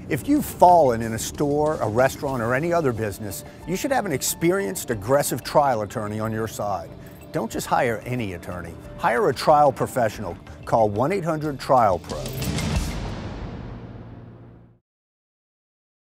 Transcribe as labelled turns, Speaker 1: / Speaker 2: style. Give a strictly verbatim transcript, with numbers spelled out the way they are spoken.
Speaker 1: If you've fallen in a store, a restaurant, or any other business, you should have an experienced, aggressive trial attorney on your side. Don't just hire any attorney. Hire a trial professional. Call one eight hundred trial pro.